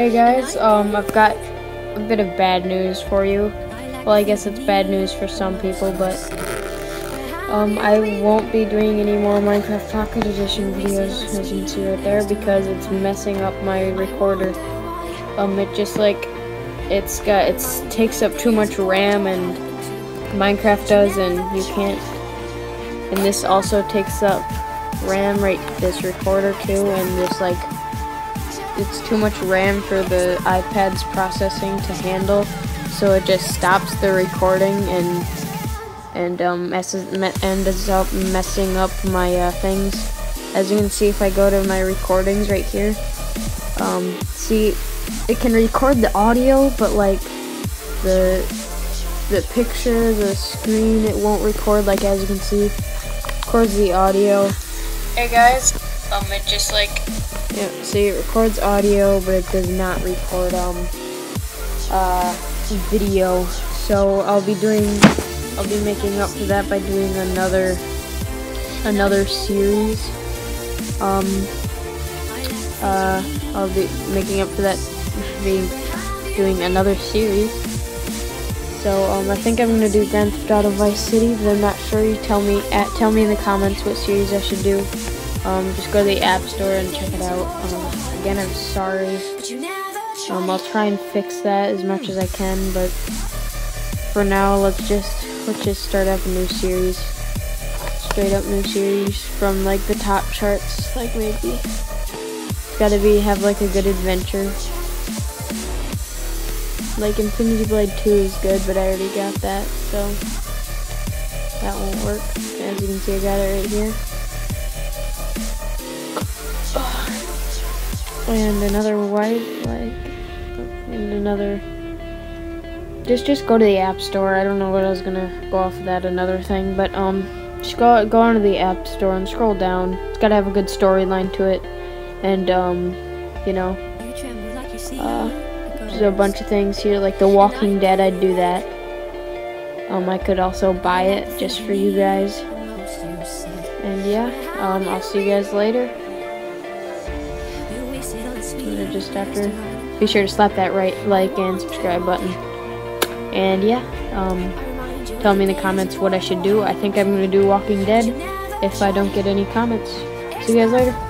Hey guys, I've got a bit of bad news for you. Well, I guess it's bad news for some people, but I won't be doing any more Minecraft Pocket Edition videos, as you can see right there, because it's messing up my recorder. It just it takes up too much RAM, and Minecraft does, and you can't. And this also takes up RAM, right? This recorder too, and it's too much RAM for the iPad's processing to handle, so it just stops the recording and ends up messing up my things. As you can see, if I go to my recordings right here, see, it can record the audio, but like the picture, the screen, it won't record. Like, as you can see, records the audio. Hey guys, it just see, it records audio, but it does not record video. So I'll be making up for that by doing another series. I'll be making up for that doing another series. So I think I'm gonna do Grand Theft Auto Vice City, but I'm not sure. You tell me in the comments what series I should do. Just go to the App Store and check it out. Again, I'm sorry. I'll try and fix that as much as I can, but for now, let's just start up a new series. Straight up new series from like the top charts, like maybe. It's gotta have like a good adventure. Like Infinity Blade 2 is good, but I already got that, so that won't work. As you can see, I got it right here. And another just go to the App Store. I don't know what I was gonna go off of that, another thing, but just go onto the App Store and scroll down. It's gotta have a good storyline to it, and you know, there's a bunch of things here, like The Walking Dead. I'd do that. I could also buy it just for you guys. And yeah, I'll see you guys later. Just after, be sure to slap that like and subscribe button. And yeah, tell me in the comments what I should do. I think I'm gonna do Walking Dead if I don't get any comments. See you guys later.